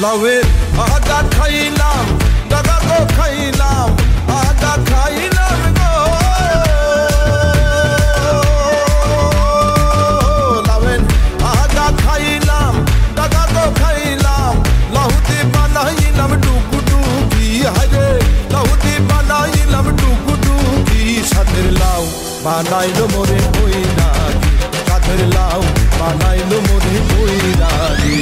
লাউয়ের আগা খাইলাম দাদা গো খাইলাম আগা খাইলাম গো লাউয়ের আগা খাইলাম দাদা গো খাইলাম লাহুতে বানাইলাম ডুগুডুগি হায়রে লাহুতে বানাইলাম ডুগুডুগি সাথের লাউ বানাইলো মোরে কইরাগি সাথের লাউ বানাইলো মোরে কইরাগি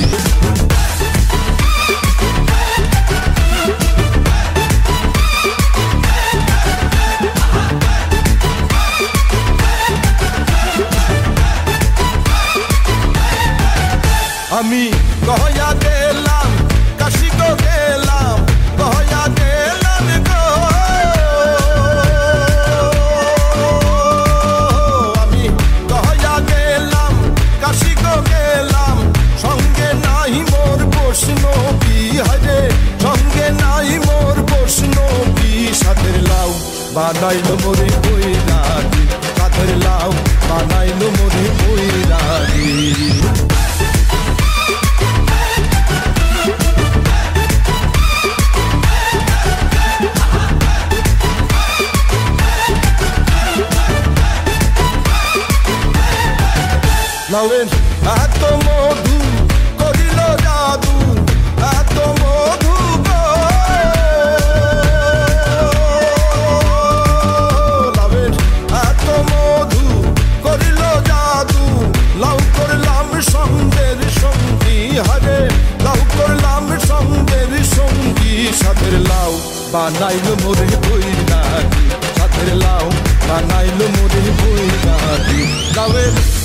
আমি গহয়া গেলাম কাশি গো গেলাম গহয়া গেলাম গো আমি গহয়া গেলাম কাশি গো গেলাম সঙ্গে নাই মোর বৈষ্ণবী হায়রে সঙ্গে নাই মোর বৈষ্ণবী সাথের লাউ বানাইলো মোরে কইরাগি সাথের লাউ বানাইলো মোরে কইরাগি লাউয়ের এত মধু করিল জাদু এত মধু গো লাউয়ের এত মধু করিল জাদু লাউ করলাম সঙ্গের সঙ্গী হারে লাউ করলাম সঙ্গের সঙ্গী সাথের লাউ বানাইলো মোরে কইরাগি সাথের লাউ বানাইলো মোরে কইরাগি লাউয়ের